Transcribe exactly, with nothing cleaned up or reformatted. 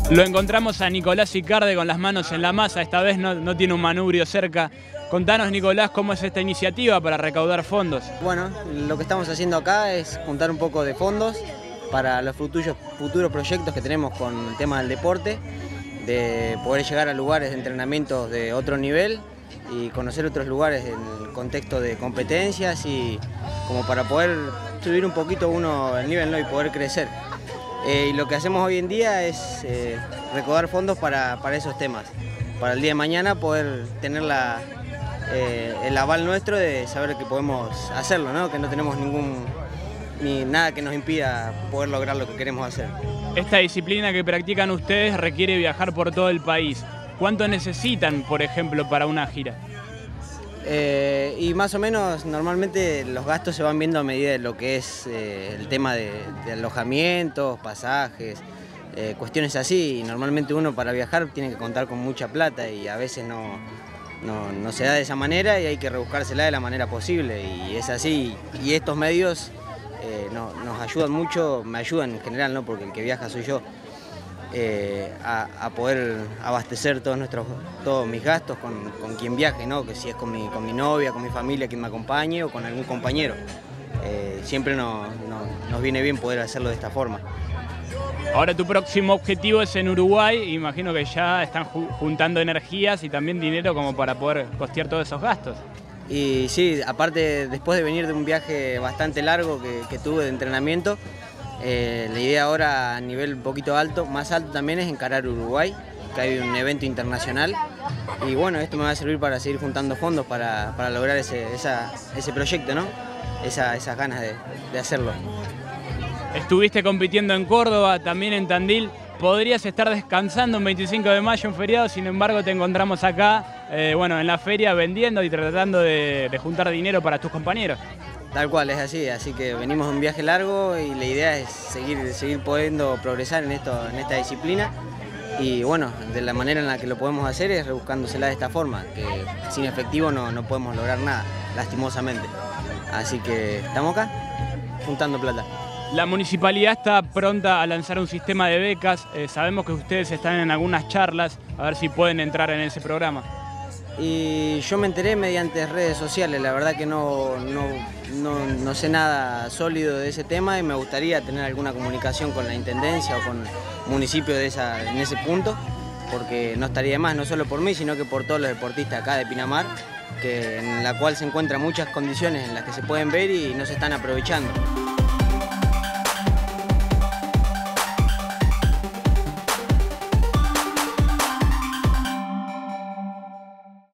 Lo encontramos a Nicolás Icarde con las manos en la masa, esta vez no, no tiene un manubrio cerca. Contanos, Nicolás, cómo es esta iniciativa para recaudar fondos. Bueno, lo que estamos haciendo acá es juntar un poco de fondos para los futuros, futuros proyectos que tenemos con el tema del deporte, de poder llegar a lugares de entrenamiento de otro nivel y conocer otros lugares en el contexto de competencias y como para poder subir un poquito uno el nivel, ¿no? Y poder crecer. Eh, y lo que hacemos hoy en día es eh, recaudar fondos para, para esos temas, para el día de mañana poder tener la, eh, el aval nuestro de saber que podemos hacerlo, ¿no? Que no tenemos ningún, ni nada que nos impida poder lograr lo que queremos hacer. Esta disciplina que practican ustedes requiere viajar por todo el país. ¿Cuánto necesitan, por ejemplo, para una gira? Eh, y más o menos, normalmente los gastos se van viendo a medida de lo que es eh, el tema de, de alojamientos, pasajes, eh, cuestiones así. Y normalmente uno para viajar tiene que contar con mucha plata y a veces no, no, no se da de esa manera y hay que rebuscársela de la manera posible. Y es así. Y estos medios eh, no, nos ayudan mucho, me ayudan en general, ¿no? Porque el que viaja soy yo. Eh, a, a poder abastecer todos nuestros todos mis gastos con, con quien viaje, ¿no? Que si es con mi, con mi novia, con mi familia, quien me acompañe o con algún compañero. Eh, siempre no, no, nos viene bien poder hacerlo de esta forma. Ahora tu próximo objetivo es en Uruguay, imagino que ya están juntando energías y también dinero como para poder costear todos esos gastos. Y sí, aparte después de venir de un viaje bastante largo que, que tuve de entrenamiento, Eh, la idea ahora a nivel un poquito alto, más alto también, es encarar Uruguay, que hay un evento internacional y bueno, esto me va a servir para seguir juntando fondos para, para lograr ese, esa, ese proyecto, ¿no? Esa, esas ganas de, de hacerlo. Estuviste compitiendo en Córdoba, también en Tandil. Podrías estar descansando un veinticinco de mayo, un feriado, sin embargo te encontramos acá, eh, bueno, en la feria vendiendo y tratando de, de juntar dinero para tus compañeros. Tal cual, es así, así que venimos de un viaje largo y la idea es seguir, seguir pudiendo progresar en, esto, en esta disciplina y bueno, de la manera en la que lo podemos hacer es rebuscándosela de esta forma, que sin efectivo no, no podemos lograr nada, lastimosamente. Así que estamos acá, juntando plata. La municipalidad está pronta a lanzar un sistema de becas, eh, sabemos que ustedes están en algunas charlas, a ver si pueden entrar en ese programa. Y yo me enteré mediante redes sociales, la verdad que no, no, no, no sé nada sólido de ese tema y me gustaría tener alguna comunicación con la Intendencia o con el municipio de esa, en ese punto, porque no estaría de más, no solo por mí, sino que por todos los deportistas acá de Pinamar, que, en la cual se encuentran muchas condiciones en las que se pueden ver y no se están aprovechando.